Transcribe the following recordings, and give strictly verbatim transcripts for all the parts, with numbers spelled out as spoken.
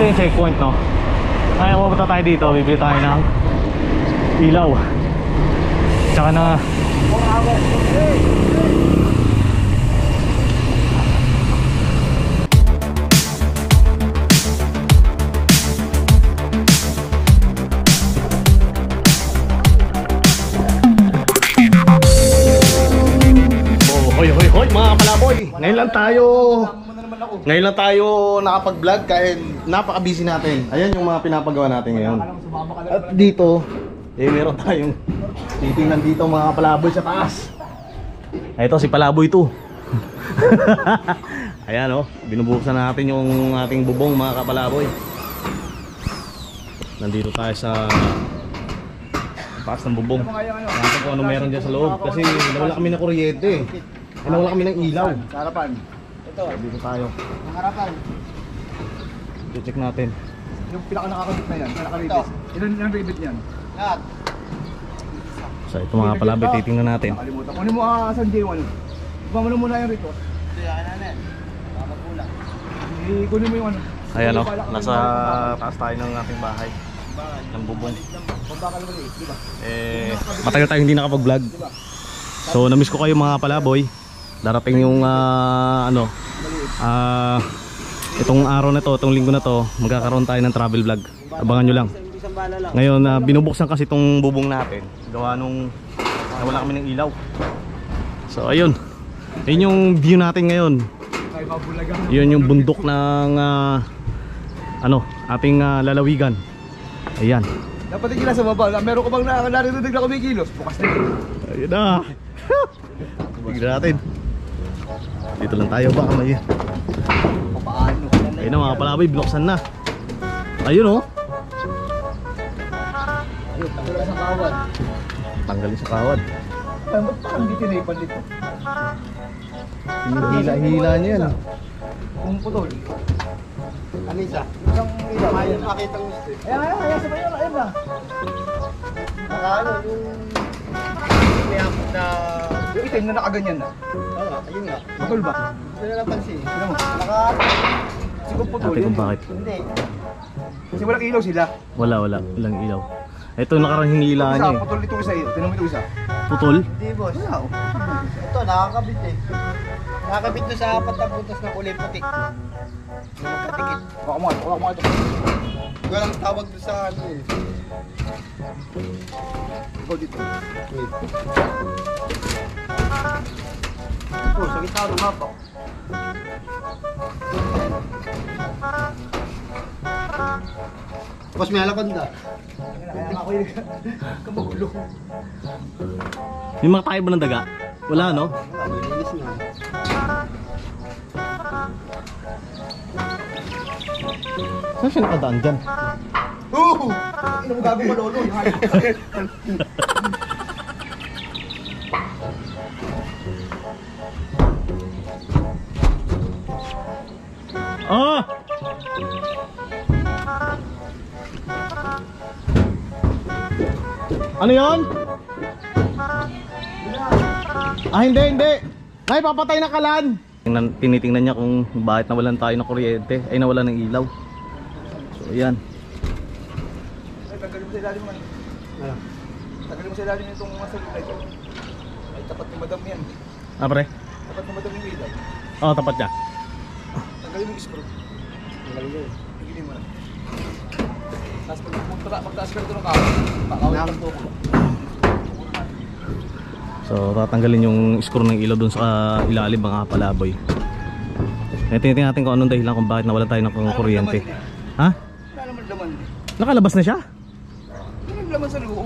Ito yung checkpoint, no? Kaya pupunta tayo dito, bibili tayo ng ilaw. Tsaka na hoy, hoy, hoy, mga palaboy. Ngayon lang tayo Ngayon lang tayo nakapag-vlog kahit napaka-busy natin. Ayan yung mga pinapagawa natin ngayon. At dito, eh meron tayong titingnan dito mga palaboy sa taas. Ito si Palaboy to. Ayan oh, binubuksan natin yung ating bubong mga kapalaboy. Nandito tayo sa taas ng bubong. Nakita ko ano meron dyan sa loob. Kasi nawala kami ng kuryente eh. Nawala kami ng ilaw. Harapan. Ito. Dito tayo. Ang harapan. I-check natin. Yung pinaka nakakabit na yan. Nakalibis. Ilan yung ribit niyan? Lahat. So ito mga palaboy, titingnan natin. Nakalimutan. Kunin mo ah, San J one. Iba mo na muna yung rito. Ito yung akin na yan. Makapagpula. Kunin mo yung ano. Ayan o, nasa taas tayo ng ating bahay. Ng bubong. Eh, matagal tayong hindi nakapag-vlog. So namiss ko kayo mga palaboy. Darating yung uh, ano uh, itong araw na to, itong linggo na to, magkakaroon tayo ng travel vlog. Abangan nyo lang. Ngayon uh, binubuksan kasi itong bubong natin. Gawa nung nawala kami ng ilaw. So ayun, yun yung view natin ngayon. Yun yung bundok ng uh, ano, ating uh, lalawigan. Ayan. Dapat tigil sa baba. Meron ko bang narinig na kumikilos? Bukas na yun. Ayun na. Tignan natin. Dito lang tayo, baka may paano. ayun na mga palaboy, binuksan na. Ayun oh. Ayun, tanggalin sa kawad. Tanggalin sa kawad. Ay, ba't parang di tinaypan dito? Hila-hila niya yan. Kung putol. Ano isa? Isang ilaw. Ayun, makita mo gusto. Ayan, ayan, ayan, sabay yun, ayun na. Nakaano, yung mayapot na yung itim na nakaganyan na. Oo nga, ayun nga. Putol ba? Hindi na napansin. Sino mo? Naka... Siguro putol. Ate kung bakit? Hindi. Kasi walang ilaw sila. Wala, wala. Walang ilaw. Ito nakarang hila niya eh. Putol ito isa eh. Tinan mo ito isa. Putol? Hindi boss. Ito, nakakabit eh. Nakakabit doon sa apat na butas na kulay putik. Magkatikit. Baka mo ito, baka mo ito. Walang tawag doon sa ano eh. Ikaw dito. Wait. Ito, sa gitna ng mapa. Boss, may halakanda. Kaya ako yung kamagulo. May mga tayo ba ng daga? Wala no? Wala, malinis na. Saan siya nakadaan dyan? Oo! Ino mo gago malolo. Ah! Ano yon? Ah, hindi, hindi. Ay, papatay na kalan. Tinitingnan niya kung bakit nawalan tayo ng kuryente. Ay, nawalan ng ilaw. So, ayan. Ay, tagalin mo sa ilalim man. Ano? Tagalin mo sa ilalim itong mga salita ito. Ay, tapat ni madam yan. Ah, pre? Tapat ni madam yung ilaw. Oo, oh, tapat niya. Tagalin mo yung screw. Tagalin mo yun. Tagalin mo na. Tapos pag pagtaas ka nito ng kawa, pakawin ka ito ko. So tatanggalin yung screw ng ilaw dun sa uh, ilalim mga palaboy. Tingnan natin kung anong dahilan kung bakit nawalan tayo ng kuryente. Ha? Wala naman laman. Nakalabas na siya? Wala naman laman sa loob.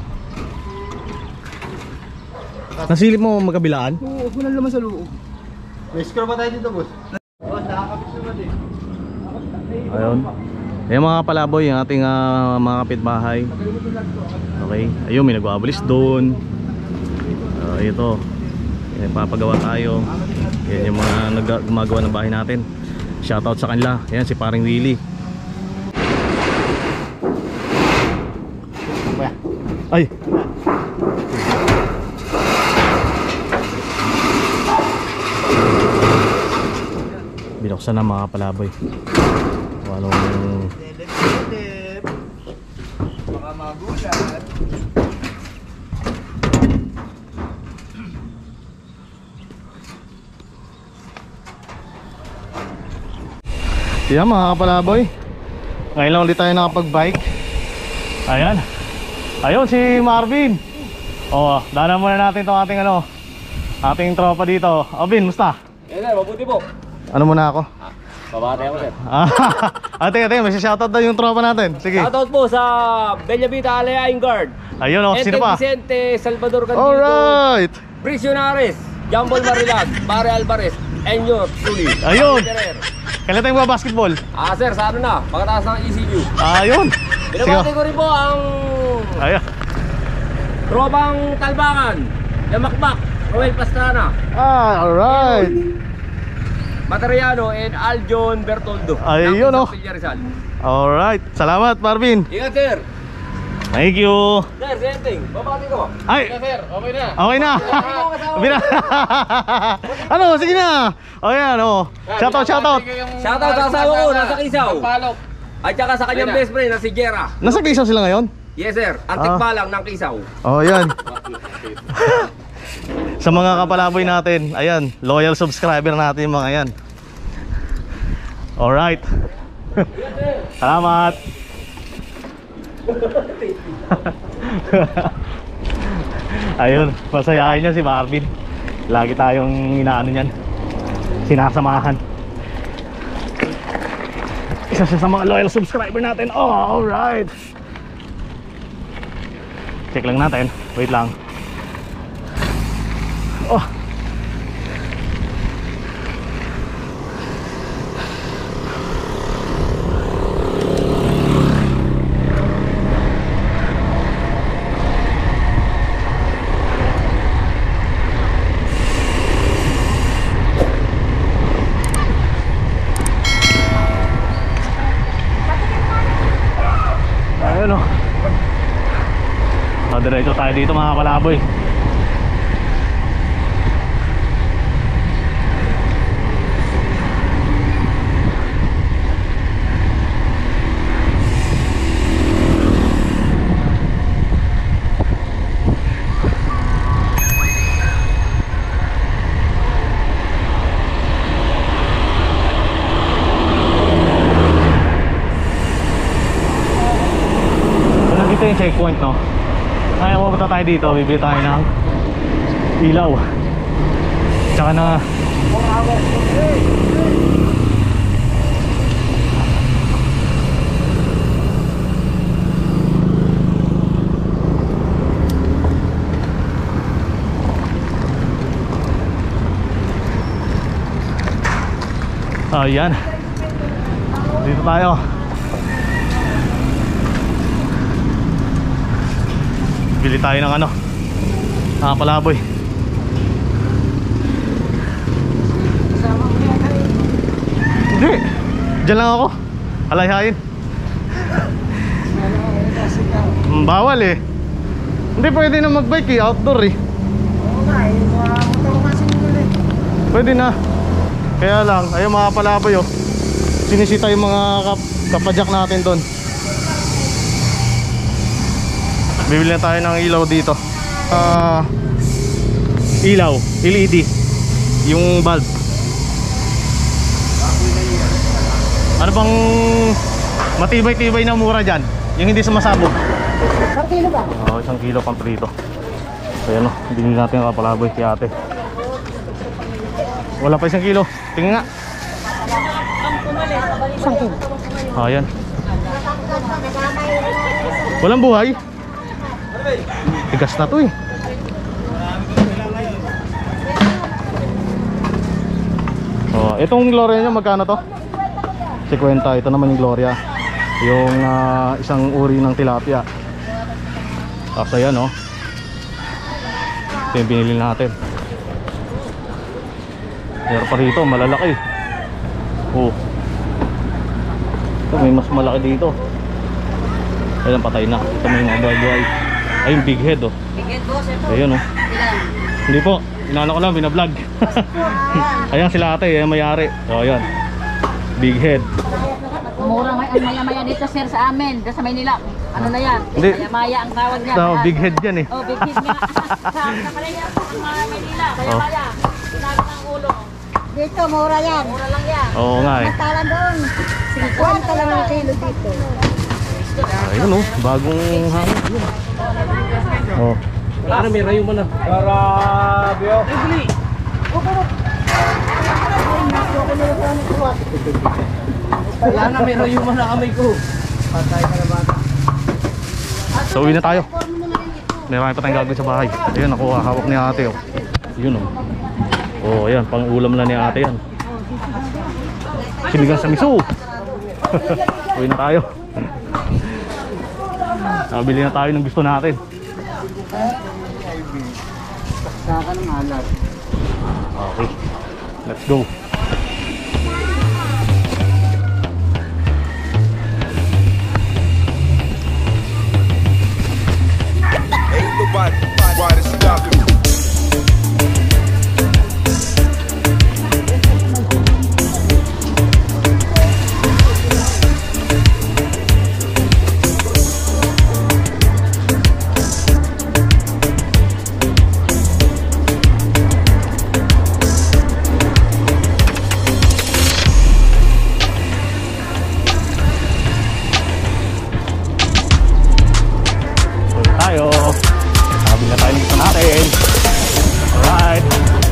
Nasilip mo magkabilaan? Oo, wala naman sa loob. May screw ba tayo dito, boss? Boss, nakakabit naman eh. Ayun. Ayan mga palaboy, yung ating uh, mga kapitbahay. Okay, ayun may nagwawalis doon. Uh, ito, yan, papagawa tayo. Yan yung mga nag- gumagawa ng bahay natin. Shoutout sa kanila. Yan si paring Willie. Ay! Binuksan na mga palaboy. Anong... Delip-delip. Baka magulat. Yan mga kapalaboy, ngayon lang ulit tayo nakapag-bike. Ayan. Ayun si Marvin. Oh, daanan muna natin itong ating ano, ating tropa dito. Alvin, musta? Eh sir, mabuti po. Ano muna ako? Babate ako sir. Ah, ate, ate, may shoutout daw yung tropa natin. Sige. Shoutout po sa Bellavita Alea Guard. Ayun oh, sino Ente pa? Vicente, Salvador Candido, Alright. Prisionares, Jambol Marilag, Pare Alvarez, Enyo, Tuli. Ayun. Ferrer. Kailan tayo basketball? Ah sir, sa ano na, pagkataas ng E C U. Ayun. Binabati ko rin po ang Ayun. tropang Talbangan, Yamakbak, Roel Pastrana, Ah, alright. Materiano, and Aljon Bertoldo. Ayun, ng oh. Villa Rizal. Alright. Salamat Marvin. Ingat sir. Thank you. Sir, senting, babati ko. Ay. Ingat sir, okay na. Okay na. Bina- ano, sige na. O yan, oh. Shoutout, shoutout. Shoutout sa asawa ko, nasa Kisaw. At saka sa kanyang best friend na si Jera. Nasa Quezon sila ngayon? Yes sir, antik Ah. pa lang ng Kisaw. Oh, yan. Sa mga kapalaboy natin, ayan, loyal subscriber natin yung mga yan. Alright. Salamat. Ayun, masayahin niya si Marvin. Lagi tayong inaano niyan, sinasamahan. Isa siya sa mga loyal subscriber natin. Oh, alright. Check lang natin. Wait lang. Oh. Ayun oh. Oh, diretso tayo dito mga kalaboy. Ito yung checkpoint, no? Kaya pupunta tayo dito, bibili tayo ng ilaw. Tsaka na ayan. Dito tayo. Bili tayo ng ano, ah, palaboy. Hindi, dyan lang ako. Alayhain. Mm, bawal eh. Hindi pwede na magbike eh, outdoor eh. Pwede na. Kaya lang, ayun mga palaboy oh, sinisita yung mga kap kapadyak natin doon. Bibili na tayo ng ilaw dito. Ah, ilaw, L E D. Yung bulb. Ano bang matibay-tibay na mura dyan? Yung hindi sumasabog. Isang kilo ba? Oo, isang kilo pang prito. So yan o, binili natin ang kapalaboy kay ate. Wala pa isang kilo. Tingin nga. Isang kilo. Ah, yan. Walang buhay. Tigas na to eh. Oh, itong Gloria nyo magkano to? fifty. Ito naman yung Gloria. Yung uh, isang uri ng tilapia. Tapos ayan oh. Ito yung binili natin. Meron pa rito, malalaki. Oh. Ito may mas malaki dito. Ayan, patay na. Ito may mga buhay-buhay. Ay, yung big head oh. Big head boss, ito. Ayun oh. Ilan? Hindi po, inaano ko lang, binablog. Ayan sila ate, ayan mayari. So ayan, big head. mura nga ang maya-maya dito sir sa amin, dito sa Maynila. Ano na yan? Hindi. Maya-maya ang tawag niya. So, big head yan eh. Oh, big head nga. Sa sa Maynila, ang mga Maynila, maya-maya. Sinabi ng ulo. Dito, mura yan. Mura lang yan. Oo nga eh. Talan doon. fifty lang ang kilo dito. Ayun oh, bagong hangin. Oh. Ano, may rayo mo na. Grabe oh. Wala na, may rayo mo na kamay ko. Patay ka na bata. So uwi na tayo. Meron pa tayong gagawin sa bahay. Ayun, ako hawak ni ate oh. Yun oh. Oh, ayan, pang ulam na ni ate yan. Sinigang sa miso. Uwi na tayo. Nakabili na tayo ng gusto natin. Saka ng alat. Okay, let's go. Ain't nobody why to stop it. Tayo. Nakabili na tayo ng gusto natin. Alright.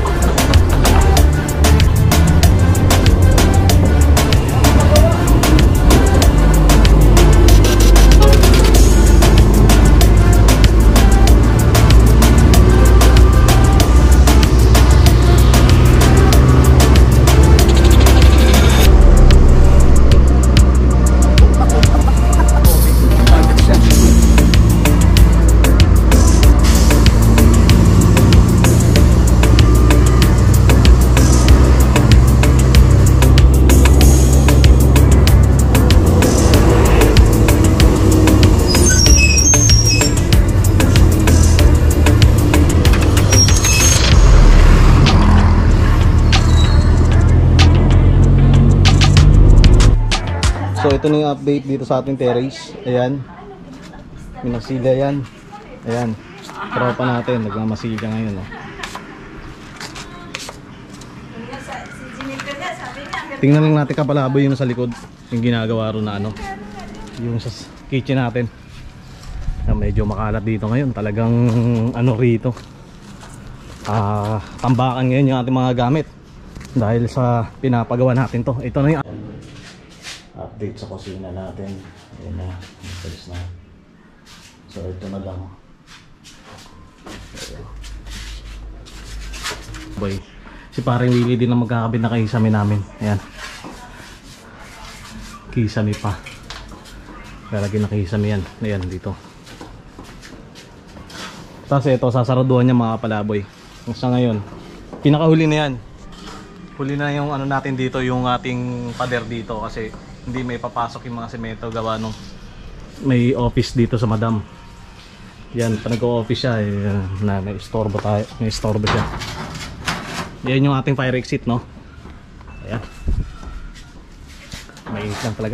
So ito na yung update dito sa ating terrace. Ayan. Minasila yan. Ayan. Tropa natin. Nagmamasila ngayon. Oh. Tingnan lang natin kapalaboy yung sa likod. Yung ginagawa ro na ano. Yung sa kitchen natin. Na medyo makalat dito ngayon. Talagang ano rito. Ah, tambakan ngayon yung ating mga gamit. Dahil sa pinapagawa natin to. Ito na yung update sa kusina natin. Ayan na, masalis na. So ito na lang. Boy, si paring Willie din ang magkakabit na kisame namin. Ayan, kisame pa. Lalagyan na kisame yan. Ayan, dito. Tapos ito, sasaraduhan niya mga palaboy. Sa ngayon, pinakahuli na yan. Huli na yung ano natin dito, yung ating pader dito kasi hindi may papasok yung mga semento gawa nung may office dito sa madam. Yan, pa nag-o-office siya eh, na may istorbo tayo, may istorbo siya. Yan yung ating fire exit, no? Ayan. May lang talaga.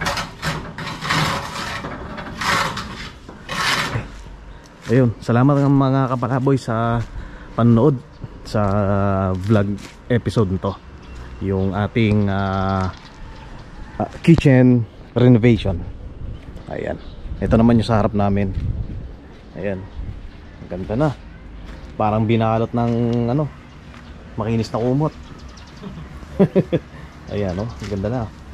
Okay. Ayun, salamat ng mga kapalaboy sa panonood sa vlog episode nito. Yung ating uh, Uh, kitchen renovation. Ayan. Ito naman yung sa harap namin. Ayan. Ganda na. Parang binalot ng ano, makinis na kumot. Ayan, oh. Ganda na.